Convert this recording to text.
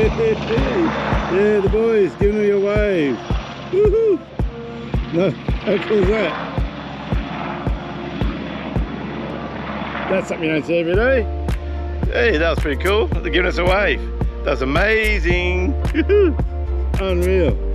Yeah, the boys giving me a wave. Woohoo! No, how cool is that? That's something you don't see every day. Hey, that was pretty cool. They're giving us a wave. That was amazing. Unreal.